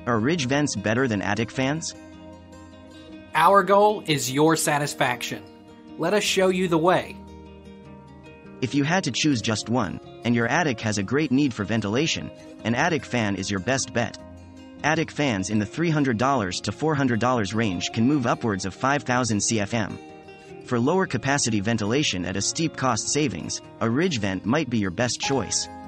Are ridge vents better than attic fans? Our goal is your satisfaction. Let us show you the way. If you had to choose just one, and your attic has a great need for ventilation, an attic fan is your best bet. Attic fans in the $300 to $400 range can move upwards of 5,000 CFM. For lower capacity ventilation at a steep cost savings, a ridge vent might be your best choice.